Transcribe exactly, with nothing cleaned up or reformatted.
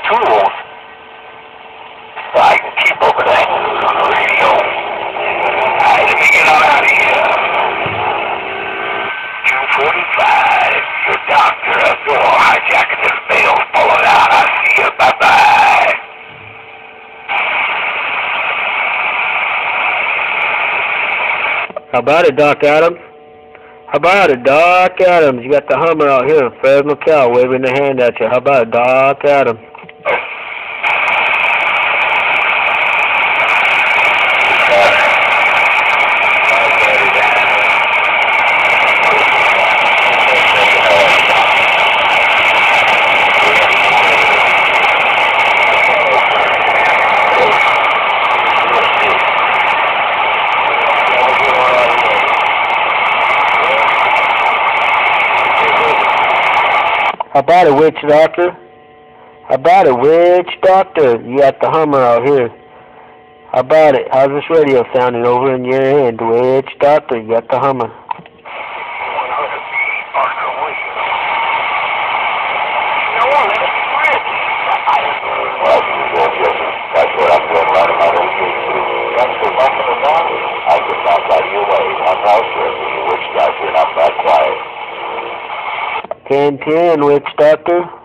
tools so I can keep up with that on the radio. Alright, let me get on out of here. two forty-five, your doctor, a door hijacking the mail, pulling out. I'll see you. Bye-bye. How about it, Doc Adams? How about it, Doc Adams? You got the Hummer out here, Fred McCall waving the hand at you. How about it, Doc Adams? How about it, witch doctor? How about it, witch doctor? You got the Hummer out here. How about it? How's this radio sounding over in your end, witch doctor? You got the Hummer. That's what I'm doing right about it. That's the one of the morning. I get back out of your way. I'm also a witch doctor, and I'm back quiet. ten ten, witch doctor.